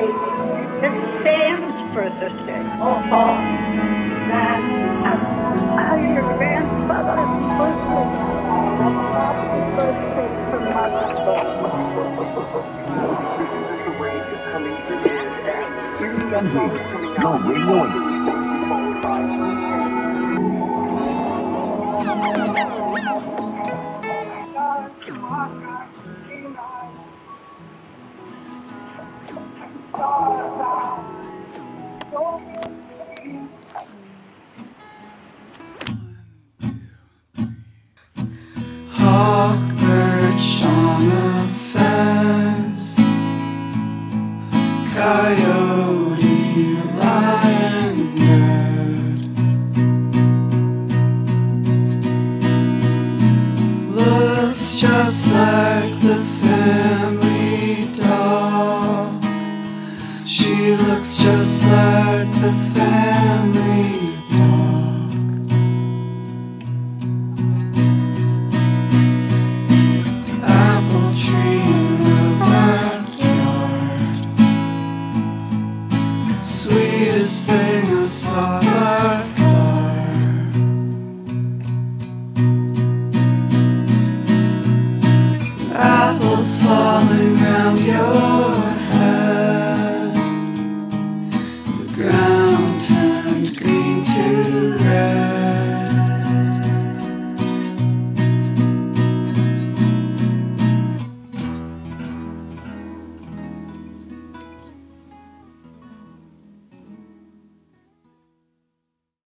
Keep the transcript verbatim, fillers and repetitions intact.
It's Sam's birthday. Oh, oh. That's uh, your grandfather's birthday. Happy birthday from Mother's Day. This is the way it's coming to an end, and really that's all that's coming out. No, radio. Followed by hawk perched on a fence, coyote lying dead, looks just like the family doll. She looks just like the family dog. Apple tree in the backyard, sweetest thing I saw by far. Apples falling round your head, the ground turned green to red.